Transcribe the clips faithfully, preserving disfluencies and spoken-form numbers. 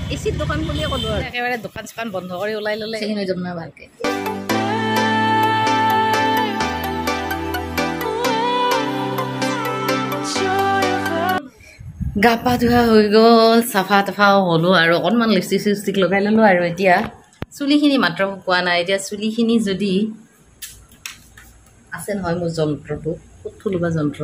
এচিৰ দোকান বুলিয়ে ক'লো আৰু একেবাৰে দোকান চোকান বন্ধ কৰি ওলাই ল'লে সেইখিনি হৈ যাব নহয় ভালকৈ গা পা ধোৱা হৈ গ'ল চাফা তাফাও হ'লোঁ আৰু অকণমান লিপষ্টিক চিপষ্টিক লগাই ল'লোঁ আৰু এতিয়া চুলিখিনি মাত্ৰ শুকোৱা নাই এতিয়া চুলিখিনি যদি আছে নহয় মোৰ যন্ত্ৰটো ক'ত থলোঁ বা যন্ত্ৰ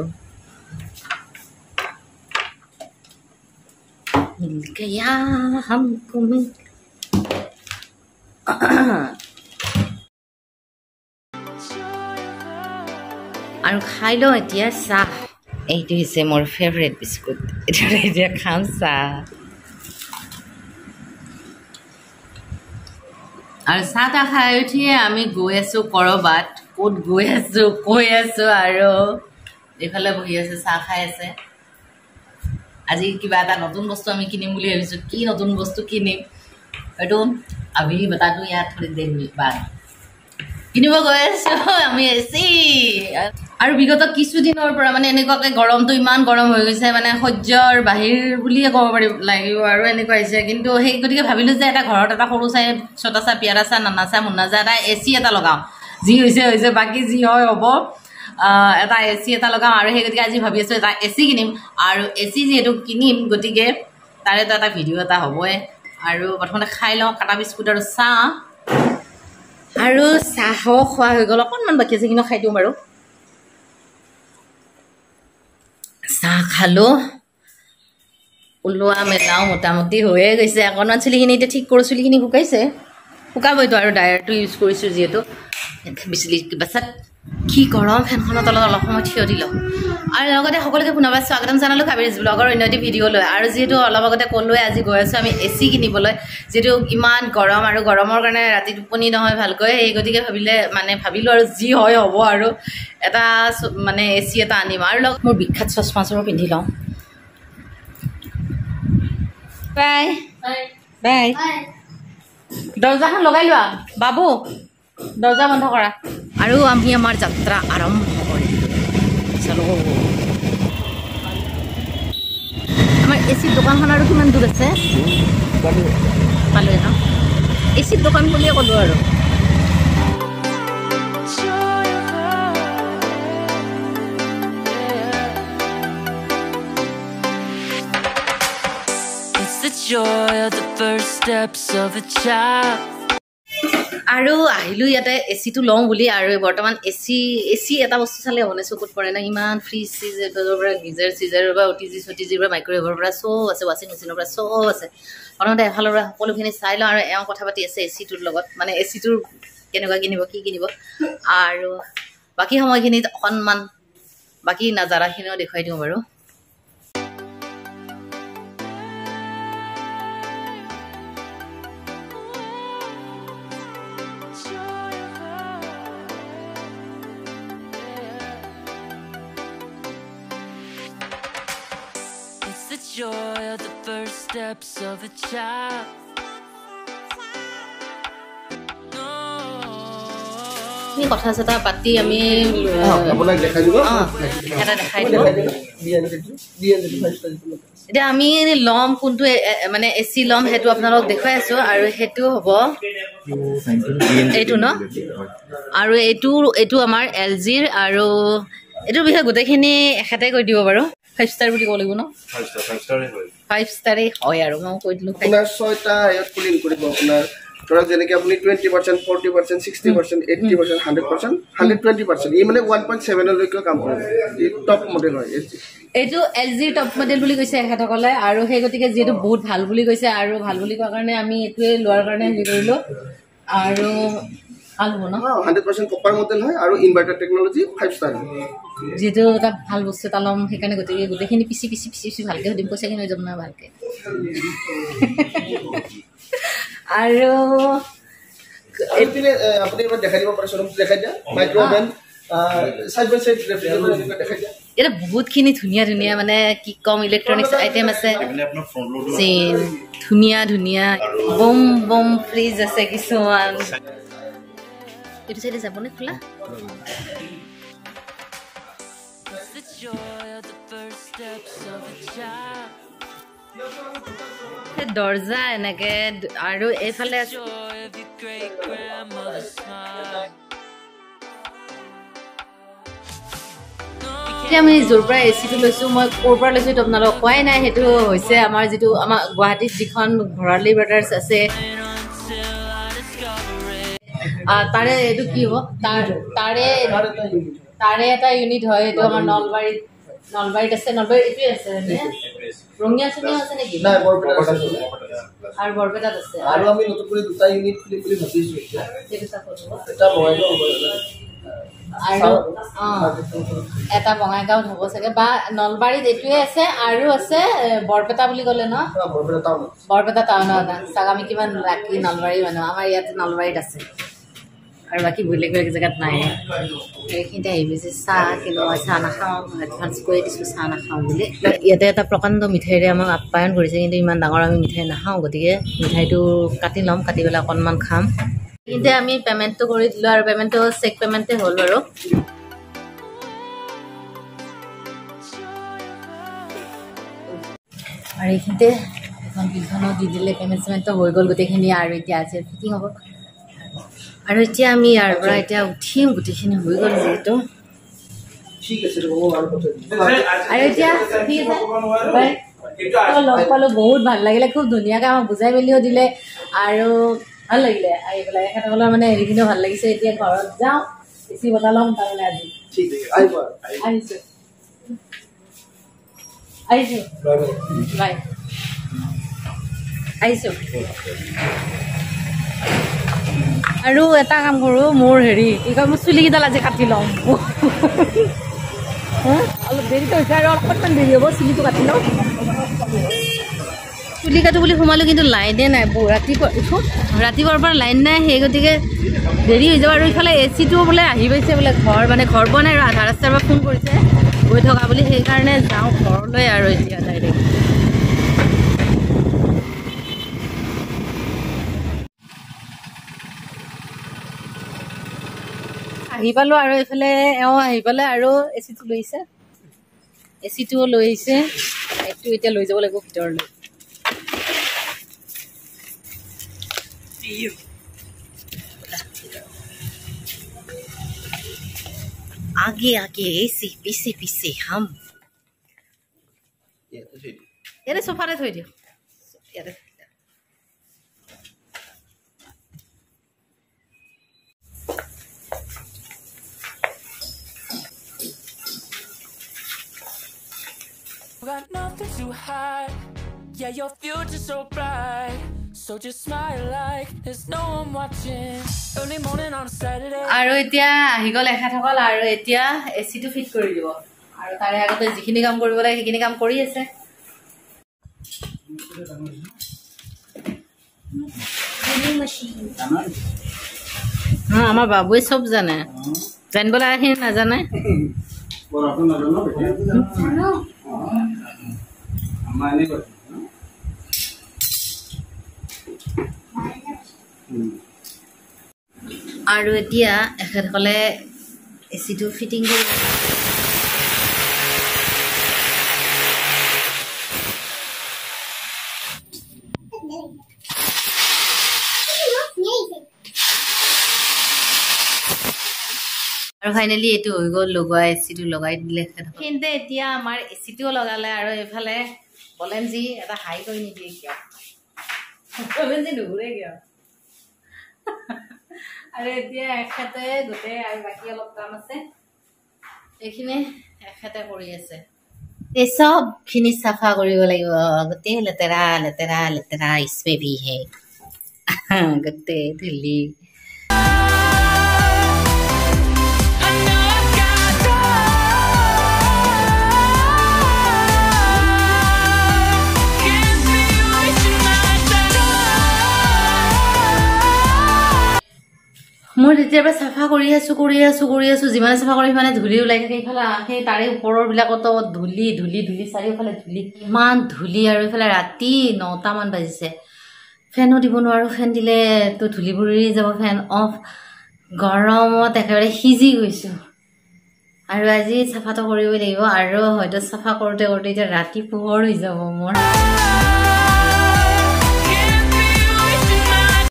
মিলকেয়া হামকো মিল আৰু খাই লওঁ এতিয়া চাহ এইটো হৈছে মোৰ ফেভৰেট বিস্কুট এটা এতিয়া খাম চাহ আৰু চাহ তাহ খাই উঠিয়ে আমি গৈ আছোঁ ক'ৰবাত ক'ত গৈ আছোঁ কৈ আছোঁ আৰু এইফালে বহি আছে চাহ খাই আছে আজি কিবা এটা নতুন বস্তু আমি কিনিম বুলি ভাবিছোঁ কি নতুন বস্তু কিনিম হয়তো আমি বতাটো ইয়াত থৈ দিম বাদ কিনিব গৈ আছোঁ আমি এচি আৰু বিগত কিছুদিনৰ পৰা মানে এনেকুৱাকৈ গৰমটো ইমান গৰম হৈ গৈছে মানে সহ্যৰ বাহিৰ বুলিয়ে ক'ব পাৰি লাগিব আৰু এনেকুৱা হৈছে কিন্তু সেই গতিকে ভাবিলোঁ যে এটা ঘৰত এটা সৰু চাই ছটা চা পিয়াৰা চা নানা চা মুন্না চা এটা এ চি এটা লগাওঁ যি হৈছে হৈছে বাকী যি হয় হ'ব এটা এ চি এটা লগাওঁ আৰু সেই গতিকে আজি ভাবি আছোঁ এটা এ চি কিনিম আৰু এ চি যিহেতু কিনিম গতিকে তাৰেতো এটা ভিডিঅ' এটা হ'বই আৰু প্ৰথমতে খাই লওঁ কাটা বিস্কুট আৰু চাহ আৰু চাহো খোৱা হৈ গ'ল অকণমান বাকী আছে কিন্তু খাই দিওঁ বাৰু চাহ খালোঁ ওলোৱা মেলাও মোটামুটি হৈয়ে গৈছে অকণমান চুলিখিনি এতিয়া ঠিক কৰোঁ চুলিখিনি শুকাইছে শুকাবইতো আৰু ডায়াৰটো ইউজ কৰিছোঁ যিহেতু বিচলি বাচ্ছাত কি গৰম ফেনখনৰ তলত অলপ সময় থিয় দি লওঁ আৰু লগতে সকলোকে পুনৰবাৰ স্বাগতম জনালোঁ কাবেৰীজ ব্লগৰ অন্য এটি ভিডিঅ' লৈ আৰু যিহেতু অলপ আগতে ক'লোৱে আজি গৈ আছোঁ আমি এ চি কিনিবলৈ যিহেতু ইমান গৰম আৰু গৰমৰ কাৰণে ৰাতি টোপনি নহয় ভালকৈ সেই গতিকে ভাবিলে মানে ভাবিলোঁ আৰু যি হয় হ'ব আৰু এটা মানে এ চি এটা আনিম আৰু লগ মোৰ বিখ্যাত চশমাযোৰো পিন্ধি লওঁ বাই বাই দৰ্জাখন লগাই লোৱা বাবু দৰ্জা বন্ধ কৰা আৰু আমি আমাৰ যাত্ৰা আৰম্ভ কৰিলোঁ চলো আমাৰ এ চিৰ দোকানখন আৰু কিমান দূৰ আছে পালোৱে ন এ চিৰ দোকান বুলিয়ে ক'লোঁ আৰু Joy of the first steps of a child আৰু আহিলোঁ ইয়াতে এ চিটো লওঁ বুলি আৰু বৰ্তমান এ চি এ চি এটা বস্তু চালে হ'বনে চকুত পৰে না ইমান ফ্ৰিজ চিজৰ পৰা গিজাৰ চিজাৰৰ পৰা অ টি জি চটি জিৰ পৰা মাইক্ৰৱেভৰ পৰা চব আছে ৱাশ্বিং মেচিনৰ পৰা চব আছে প্ৰথমতে এফালৰ পৰা সকলোখিনি চাই লওঁ আৰু এওঁ কথা পাতি আছে এ চিটোৰ লগত মানে এ চিটোৰ কেনেকুৱা কিনিব কি কিনিব আৰু বাকী সময়খিনিত অকণমান বাকী নাজাৰাখিনিও দেখুৱাই দিওঁ বাৰু joy of the first steps of a child আমি কথা চথা পাতি আমি আপোনাক দেখাই দিব এটা দেখাই দিব এতিয়া আমি ল'ম কোনটো মানে এ চি ল'ম সেইটো আপোনালোক দেখুৱাই আছোঁ আৰু সেইটো হ'ব এইটো ন আৰু এইটো এইটো আমাৰ এল জিৰ আৰু এইটোৰ বিষয়ে গোটেইখিনি এখেতে কৈ দিব বাৰু ফাইভ ষ্টাৰ বুলি ক'ব লাগিব ন ফাইভ ষ্টাৰে হয় আৰু মই কৈ দিলোঁ আপোনাৰ ছয়টা ইয়াত কুলিং কৰিব আপোনাৰ ধৰক যেনেকৈ আপুনি twenty percent forty percent sixty percent eighty percent hundred percent hundred twenty percent ই মানে ওৱান পইণ্ট ছেভেনলৈকে কাম কৰিব ই টপ মডেল হয় এইটো এল জিৰ টপ মডেল বুলি কৈছে এখেতসকলে আৰু সেই গতিকে যিহেতু বহুত ভাল বুলি কৈছে আৰু ভাল বুলি কোৱাৰ কাৰণে আমি এইটোৱে লোৱাৰ কাৰণে হেৰি কৰিলোঁ আৰু ভাল হ'ব ন হাণ্ড্ৰেড পাৰ্চেণ্ট কপাৰ মডেল হয় আৰু ইনভাৰ্টাৰ টেকনলজি ফাইভ ষ্টাৰ যিহেতু এটা ভাল বস্তু এটা ল'ম সেইকাৰণে গতিকে গোটেইখিনি পিচি পিচি পিচি পিচি ভালকৈ সুধিম পইচাখিনি হৈ যাব নহয় ভালকৈ আৰু আপুনি এবাৰ দেখাই দিব পাৰে শ্বৰুমটো দেখাই দিয়া microwave side by side refrigerator দেখাই দিয়া এটা বহুতখিনি ধুনীয়া ধুনীয়া মানে কি কম ইলেক্ট্ৰনিক্স আইটেম আছে ধুনীয়া ধুনীয়া বম বম ফ্ৰিজ আছে কিছুমান এইটো চাইডে যাবনে খোলা the joy of the first steps of a child দৰ্জা এনেকে আৰু এইফালে আছে Joy of your great grandmother's smile. আমি য'ৰ পৰা এচিটো লৈছোঁ মই ক'ৰ পৰা লৈছোঁ এইটো আপোনালোকক কোৱাই নাই সেইটো হৈছে আমাৰ যিটো আমাৰ গুৱাহাটীত যিখন ভৰালী ব্ৰাদাৰ্ছ আছে তাৰে এইটো কি হ'ব তাৰ তাৰে তাৰে এটা ইউনিট হয় এইটো আমাৰ নলবাৰীত নলবাৰীত আছে নলবাৰীত এইটোৱে আছে ৰঙিয়া চঙিয়া আছে নেকি আৰু বৰপেটাত আছে আৰু আমি নতুন কৰি দুটা ইউনিট খুলিম বুলি ভাবিছোঁ এতিয়া এটা বঙাইগাঁও আৰু এটা বঙাইগাঁৱত হ'ব চাগে বা নলবাৰীত এইটোৱে আছে আৰু আছে বৰপেটা বুলি ক'লে ন বৰপেটা টাউনত চাওক আমি কিমান লাকি নলবাৰী মানুহ আমাৰ ইয়াতে নলবাৰীত আছে আৰু বাকী বেলেগ বেলেগ জেগাত নাই এইখিনিতে আহি গৈছে চাহ কিন্তু মই চাহ নাখাওঁ এডভান্স কৰি দিছোঁ চাহ নাখাওঁ বুলি ইয়াতে এটা প্ৰকাণ্ড মিঠাইৰে আমাক আপ্যায়ন কৰিছে কিন্তু ইমান ডাঙৰ আমি মিঠাই নাখাওঁ গতিকে মিঠাইটো কাটি ল'ম কাটি পেলাই অকণমান খাম কিন্তু আমি পে'মেণ্টটো কৰি দিলোঁ আৰু পে'মেণ্টটো চেক পে'মেণ্টে হ'ল বাৰু আৰু এইখিনিতে এখন বিলখনো দি দিলে পে'মেণ্ট চেমেণ্টটো হৈ গ'ল গোটেইখিনি আৰু এতিয়া আছে ফিটিং হ'ব আৰু এতিয়া আমি ইয়াৰ পৰা এতিয়া উঠিম গোটেইখিনি হৈ গ'ল যিহেতু আৰু এতিয়া লগ পালোঁ বহুত ভাল লাগিলে খুব ধুনীয়াকৈ আমাক বুজাই মেলিও দিলে আৰু ভাল লাগিলে আহি পেলাই এখেতসকলৰ মানে হেৰিখিনিও ভাল লাগিছে এতিয়া ঘৰত যাওঁ বেছি বতাহ ল'ম তাৰমানে আজি আহিছোঁ আহিছোঁ বাই আহিছোঁ আৰু এটা কাম কৰোঁ মোৰ হেৰি কি কয় মোৰ চুলিকেইডাল আজি কাটি ল'ম অলপ দেৰিকৈ হৈছে আৰু অকণমান দেৰি হ'ব চুলিটো কাটি লওঁ চুলি কাটো বুলি সোমালোঁ কিন্তু লাইনে নাই ৰাতিপুৱা উঠোঁ ৰাতিপুৱাৰ পৰা লাইন নাই সেই গতিকে দেৰি হৈ যাব আৰু ইফালে এ চিটো বোলে আহি পাইছে বোলে ঘৰ মানে ঘৰ পোৱা নাই আৰু আধা ৰাস্তাৰ পৰা ফোন কৰিছে গৈ থকা বুলি সেইকাৰণে যাওঁ ঘৰলৈ আৰু এতিয়া ডাইৰেক্ট আহি পালোঁ আৰু এইফালে এওঁ আহি পালে আৰু এ চিটো লৈ আহিছে এ চিটোও লৈ আহিছে এইটো এতিয়া লৈ যাব লাগিব ভিতৰলৈ आगे आगे एसी पीछे पीछे हम यारे सोफारे थोई दियो यारे Got nothing to hide. Yeah, your future's so bright. So just smile like there's no one watching. Early morning on a Saturday. আৰু এতিয়া আহি গ'ল এখেতসকল আৰু এতিয়া এচিটো ফিট কৰি দিব আৰু তাৰে আগতে যিখিনি কাম কৰিব লাগে সেইখিনি কাম কৰি আছে হ্যাঁ আমাৰ বাবুৱে চব জানে জানিব লগাখিনি নাজানে আৰু এতিয়া এখেতসকলে এচিটো ফিটিং কৰি আৰু ফাইনেলি এইটো হৈ গ'ল লগোৱা এচিটো লগাই দিলে কিন্তু এতিয়া আমাৰ এচিটোও লগালে আৰু এইফালে বলেন যি এটা হাই কৰি নিদিয়ে কিয় বলেন যি নুঘূৰে কিয় আৰু এতিয়া এখেতে গোটেই আৰু বাকী অলপ কাম আছে এইখিনি এখেতে কৰি আছে এই চবখিনি চাফা কৰিব লাগিব গোটেই লেতেৰা লেতেৰা লেতেৰা ইছপে ভি হে গোটেই ধূলি মই তেতিয়াৰ পৰা চাফা কৰি আছোঁ কৰি আছোঁ কৰি আছোঁ যিমানে চাফা কৰি সিমানে ধূলি ওলাই থাকে এইফালে সেই তাৰে ওপৰৰবিলাকতো ধূলি ধূলি ধূলি চাৰিওফালে ধূলি ইমান ধূলি আৰু এইফালে ৰাতি নটামান বাজিছে ফেনো দিব নোৱাৰোঁ ফেন দিলেতো ধূলিবোৰ উৰি যাব ফেন অফ গৰমত একেবাৰে সিজি গৈছোঁ আৰু আজি চাফাটো কৰিবই লাগিব আৰু হয়তো চাফা কৰোঁতে কৰোঁতে এতিয়া ৰাতি পোহৰ হৈ যাব মোৰ